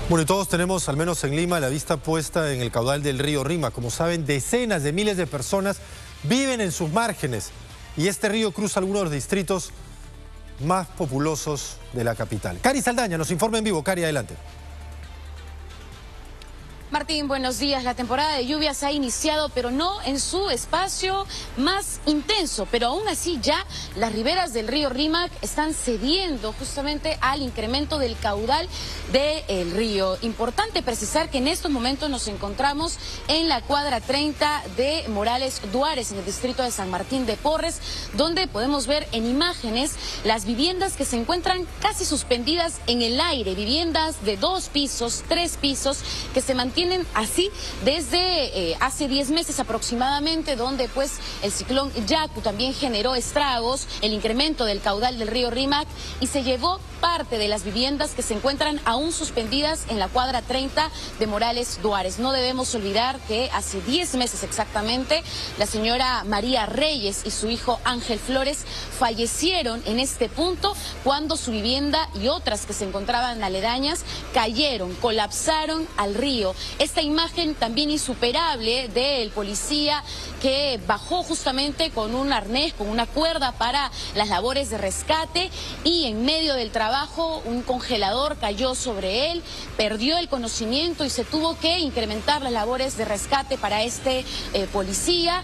Bueno, y todos tenemos, al menos en Lima, la vista puesta en el caudal del río Rímac. Como saben, decenas de miles de personas viven en sus márgenes y este río cruza algunos de los distritos más populosos de la capital. Cari Saldaña nos informa en vivo. Cari, adelante. Martín, buenos días. La temporada de lluvias ha iniciado, pero no en su espacio más intenso. Pero aún así ya las riberas del río Rímac están cediendo justamente al incremento del caudal del río. Importante precisar que en estos momentos nos encontramos en la cuadra 30 de Morales Duárez, en el distrito de San Martín de Porres, donde podemos ver en imágenes las viviendas que se encuentran casi suspendidas en el aire. Viviendas de 2 pisos, 3 pisos, que se mantienen así desde hace 10 meses aproximadamente, donde pues el ciclón Yaku también generó estragos, el incremento del caudal del río Rímac, y se llevó parte de las viviendas que se encuentran aún suspendidas en la cuadra 30 de Morales Duárez. No debemos olvidar que hace 10 meses exactamente la señora María Reyes y su hijo Ángel Flores fallecieron en este punto cuando su vivienda y otras que se encontraban aledañas cayeron, colapsaron al río. Esta imagen también insuperable del policía que bajó justamente con un arnés, con una cuerda para las labores de rescate, y en medio del trabajo un congelador cayó sobre él, perdió el conocimiento y se tuvo que incrementar las labores de rescate para este policía,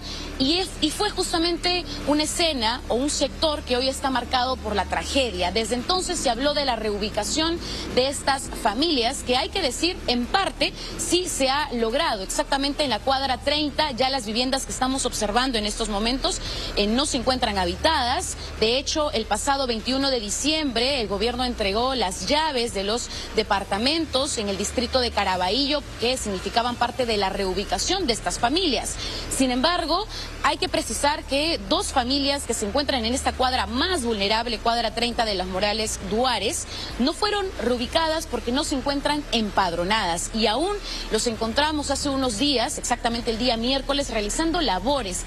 y fue justamente una escena o un sector que hoy está marcado por la tragedia. Desde entonces se habló de la reubicación de estas familias, que hay que decir en parte sí se ha logrado. Exactamente en la cuadra 30 ya las viviendas que estamos observando en estos momentos no se encuentran habitadas. De hecho, el pasado 21 de diciembre el gobierno entregó las llaves de los departamentos en el distrito de Caraballo, que significaban parte de la reubicación de estas familias. Sin embargo, hay que precisar que 2 familias que se encuentran en esta cuadra más vulnerable, cuadra 30 de los Morales Duárez, no fueron reubicadas porque no se encuentran empadronadas, y aún los encontramos hace unos días, exactamente el día miércoles, realizando labores.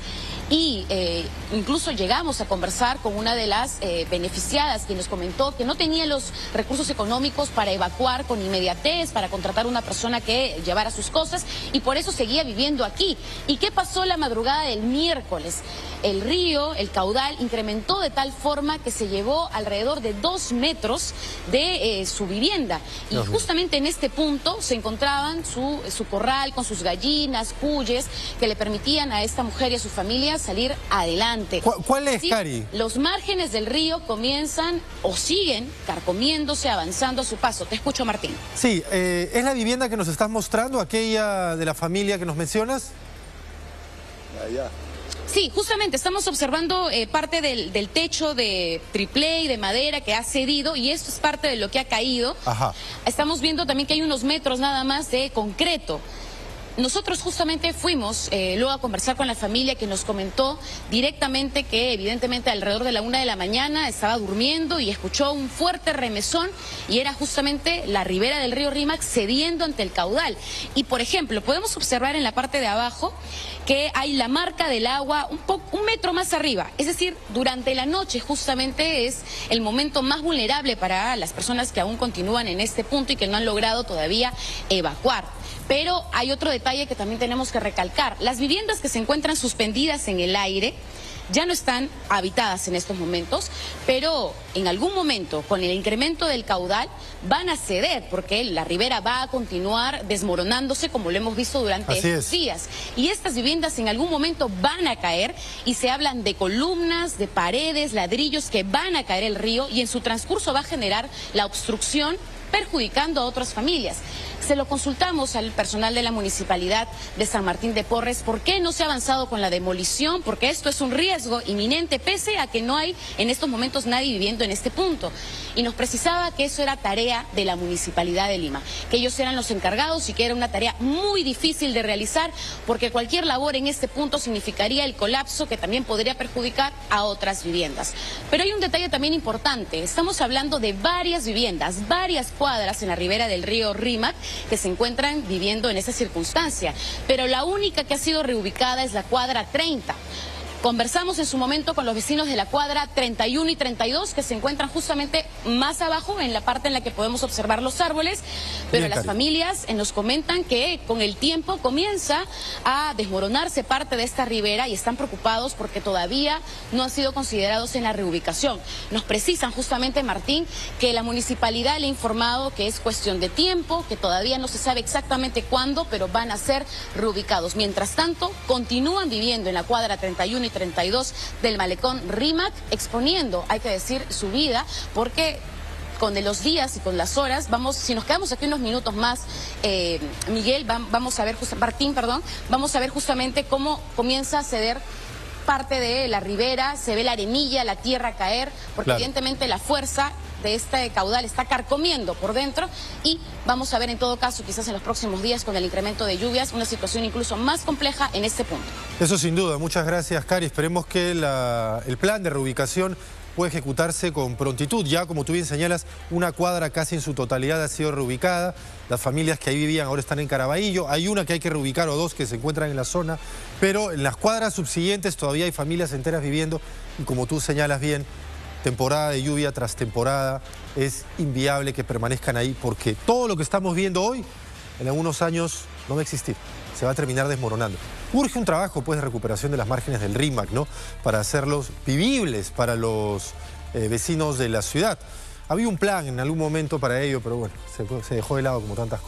Y incluso llegamos a conversar con una de las beneficiadas, quien nos comentó que no tenía los recursos económicos para evacuar con inmediatez, para contratar una persona que llevara sus cosas, y por eso seguía viviendo aquí. ¿Y qué pasó la madrugada del miércoles? El río, el caudal, incrementó de tal forma que se llevó alrededor de 2 metros de su vivienda. Y justamente en este punto se encontraban su corral con sus gallinas, cuyes, que le permitían a esta mujer y a su familia salir adelante. ¿Cuál es, sí, Cari? Los márgenes del río comienzan o siguen carcomiéndose, avanzando a su paso. Te escucho, Martín. Sí, ¿es la vivienda que nos estás mostrando, aquella de la familia que nos mencionas? Allá. Sí, justamente estamos observando parte del techo de triplé y de madera que ha cedido, y esto es parte de lo que ha caído. Ajá. Estamos viendo también que hay unos metros nada más de concreto. Nosotros justamente fuimos luego a conversar con la familia, que nos comentó directamente que evidentemente alrededor de la 1 de la mañana estaba durmiendo y escuchó un fuerte remesón, y era justamente la ribera del río Rímac cediendo ante el caudal. Y por ejemplo, podemos observar en la parte de abajo que hay la marca del agua un metro más arriba. Es decir, durante la noche justamente es el momento más vulnerable para las personas que aún continúan en este punto y que no han logrado todavía evacuar. Pero hay otro detalle que también tenemos que recalcar. Las viviendas que se encuentran suspendidas en el aire ya no están habitadas en estos momentos, pero en algún momento, con el incremento del caudal, van a ceder, porque la ribera va a continuar desmoronándose, como lo hemos visto durante estos días. Y estas viviendas en algún momento van a caer, y se hablan de columnas, de paredes, ladrillos que van a caer el río, y en su transcurso va a generar la obstrucción, perjudicando a otras familias. Se lo consultamos al personal de la Municipalidad de San Martín de Porres, ¿por qué no se ha avanzado con la demolición? Porque esto es un riesgo inminente, pese a que no hay en estos momentos nadie viviendo en este punto. Y nos precisaba que eso era tarea de la Municipalidad de Lima, que ellos eran los encargados y que era una tarea muy difícil de realizar, porque cualquier labor en este punto significaría el colapso, que también podría perjudicar a otras viviendas. Pero hay un detalle también importante. Estamos hablando de varias viviendas, varias cuadras en la ribera del río Rímac, que se encuentran viviendo en esa circunstancia, pero la única que ha sido reubicada es la cuadra 30. Conversamos en su momento con los vecinos de la cuadra 31 y 32 que se encuentran justamente más abajo en la parte en la que podemos observar los árboles, pero Bien, las familias nos comentan que con el tiempo comienza a desmoronarse parte de esta ribera y están preocupados porque todavía no han sido considerados en la reubicación. Nos precisan justamente, Martín, que la municipalidad le ha informado que es cuestión de tiempo, que todavía no se sabe exactamente cuándo, pero van a ser reubicados. Mientras tanto, continúan viviendo en la cuadra 31 y 32 del malecón Rímac, exponiendo, hay que decir, su vida, porque con los días y con las horas, si nos quedamos aquí unos minutos más, Miguel, vamos a ver, Martín, perdón, vamos a ver justamente cómo comienza a ceder parte de la ribera, se ve la arenilla, la tierra caer, porque claro, evidentemente la fuerza de este caudal está carcomiendo por dentro y vamos a ver en todo caso quizás en los próximos días con el incremento de lluvias una situación incluso más compleja en este punto. Eso sin duda. Muchas gracias, Cari. Esperemos que el plan de reubicación pueda ejecutarse con prontitud. Ya, como tú bien señalas, una cuadra casi en su totalidad ha sido reubicada. Las familias que ahí vivían ahora están en Caraballo. Hay una que hay que reubicar o dos que se encuentran en la zona. Pero en las cuadras subsiguientes todavía hay familias enteras viviendo. Y como tú señalas bien, temporada de lluvia tras temporada, es inviable que permanezcan ahí porque todo lo que estamos viendo hoy, en algunos años no va a existir, se va a terminar desmoronando. Urge un trabajo pues de recuperación de las márgenes del Rímac, ¿no? Para hacerlos vivibles para los vecinos de la ciudad. Había un plan en algún momento para ello, pero bueno, se dejó de lado como tantas cosas.